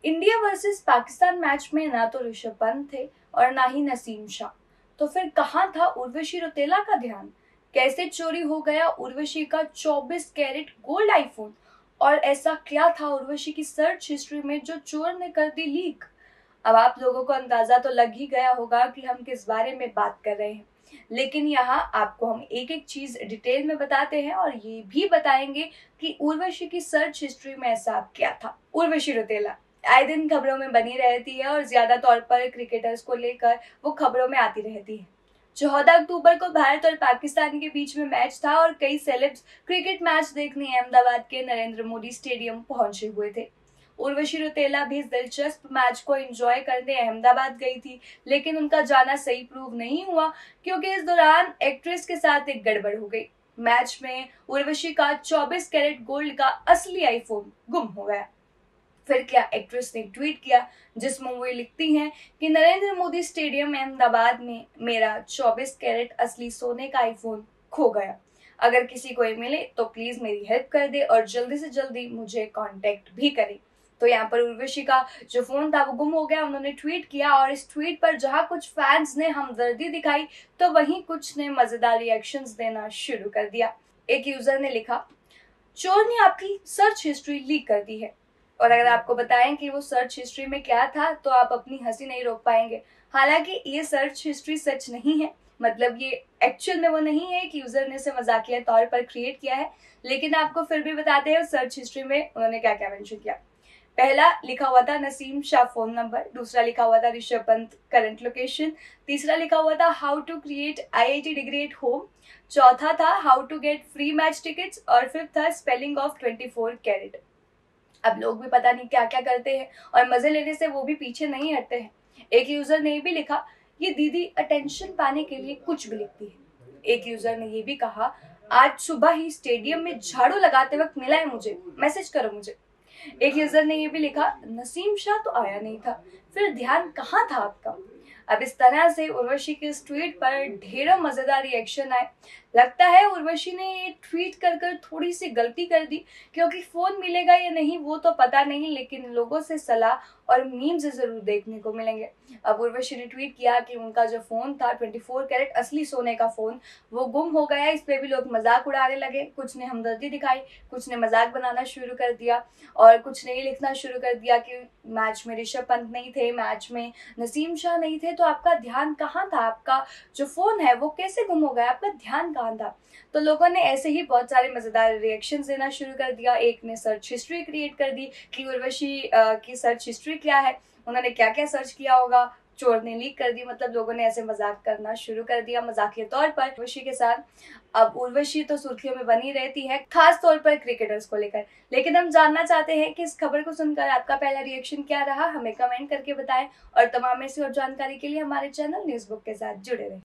India versus Pakistan match में ना तो ऋषभ पंत थे और ना ही नसीम शाह। तो फिर कहाँ था उर्वशी रौतेला का ध्यान? कैसे चोरी हो गया उर्वशी का 24 कैरेट गोल्ड आईफोन? और ऐसा क्या था उर्वशी की सर्च हिस्ट्री में जो चोर ने कर दी लीक? अब आप लोगों को अंदाजा तो लग ही गया होगा कि हम किस बारे में बात कर रहे हैं, लेकिन यहाँ आपको हम एक एक चीज डिटेल में बताते हैं और ये भी बताएंगे कि उर्वशी की सर्च हिस्ट्री में ऐसा क्या था। उर्वशी रौतेला आए दिन खबरों में बनी रहती है और ज्यादा तौर पर क्रिकेटर्स को लेकर वो खबरों में आती रहती है। 14 अक्टूबर को भारत और पाकिस्तान के बीच में मैच था और कई सेलेब्स क्रिकेट मैच देखने अहमदाबाद के नरेंद्र मोदी स्टेडियम पहुंचे हुए थे। उर्वशी रौतेला भी इस दिलचस्प मैच को एंजॉय करने अहमदाबाद गई थी, लेकिन उनका जाना सही प्रूव नहीं हुआ क्योंकि इस दौरान एक्ट्रेस के साथ एक गड़बड़ हो गई। मैच में उर्वशी का 24 कैरेट गोल्ड का असली आईफोन गुम हो गया। फिर क्या एक्ट्रेस ने ट्वीट किया जिसमें वो लिखती हैं कि नरेंद्र मोदी स्टेडियम अहमदाबाद में मेरा 24 कैरेट असली सोने का आईफोन खो गया। अगर किसी को ये मिले तो प्लीज मेरी हेल्प कर दे और जल्दी से जल्दी मुझे कांटेक्ट भी करे। तो यहाँ पर उर्वशी का जो फोन था वो गुम हो गया, उन्होंने ट्वीट किया और इस ट्वीट पर जहां कुछ फैंस ने हमदर्दी दिखाई तो वहीं कुछ ने मजेदार रिएक्शंस देना शुरू कर दिया। एक यूजर ने लिखा, चोर ने आपकी सर्च हिस्ट्री लीक कर दी है। और अगर आपको बताएं कि वो सर्च हिस्ट्री में क्या था तो आप अपनी हंसी नहीं रोक पाएंगे। हालांकि ये सर्च हिस्ट्री सच नहीं है, मतलब ये एक्चुअल में वो नहीं है कि यूजर ने इसे मजाकिया तौर पर क्रिएट किया है, लेकिन आपको फिर भी बताते हैं सर्च हिस्ट्री में उन्होंने क्या क्या मेंशन किया। पहला लिखा हुआ था नसीम शाह फोन नंबर, दूसरा लिखा हुआ था ऋषभ पंत करंट लोकेशन, तीसरा लिखा हुआ था how to create IIT degree at home, चौथा था how to get free match tickets और फिफ्थ था स्पेलिंग ऑफ 24 कैरेट। अब लोग भी पता नहीं क्या क्या करते हैं और मजे लेने से वो भी पीछे नहीं हटते हैं। एक यूजर ने भी लिखा, ये दीदी अटेंशन पाने के लिए कुछ भी लिखती है। एक यूजर ने ये भी कहा, आज सुबह ही स्टेडियम में झाड़ू लगाते वक्त मिला है मुझे, मैसेज करो मुझे। एक यूजर ने ये भी लिखा, नसीम शाह तो आया नहीं था, फिर ध्यान कहाँ था आपका? अब इस तरह से उर्वशी के इस ट्वीट पर ढेरों मजेदार रिएक्शन आए। लगता है उर्वशी ने ये ट्वीट कर कर थोड़ी सी गलती कर दी, क्योंकि फोन मिलेगा या नहीं वो तो पता नहीं, लेकिन लोगों से सलाह और मीम्स जरूर देखने को मिलेंगे। अब उर्वशी ने ट्वीट किया कि उनका जो फोन था 24 कैरेट असली सोने का फोन वो गुम हो गया। इस पे भी लोग मजाक उड़ाने लगे, कुछ ने हमदर्दी दिखाई, कुछ ने मजाक बनाना शुरू कर दिया और कुछ ने ये लिखना शुरू कर दिया कि मैच में ऋषभ पंत नहीं थे, मैच में नसीम शाह नहीं थे, तो आपका ध्यान कहाँ था? आपका जो फोन है वो कैसे गुम हो गया? आपका ध्यान कहाँ था? तो लोगों ने ऐसे ही बहुत सारे मजेदार रिएक्शंस देना शुरू कर दिया। एक ने सर्च हिस्ट्री क्रिएट कर दी कि उर्वशी की सर्च हिस्ट्री क्या है, उन्होंने क्या क्या सर्च किया होगा, चोर ने लीक कर दी। मतलब लोगों ने ऐसे मजाक करना शुरू कर दिया मजाकिया तौर पर उर्वशी के साथ। अब उर्वशी तो सुर्खियों में बनी रहती है, खास तौर पर क्रिकेटर्स को लेकर, लेकिन हम जानना चाहते हैं कि इस खबर को सुनकर आपका पहला रिएक्शन क्या रहा, हमें कमेंट करके बताएं और तमाम ऐसी और जानकारी के लिए हमारे चैनल न्यूज़ बुक के साथ जुड़े रहें।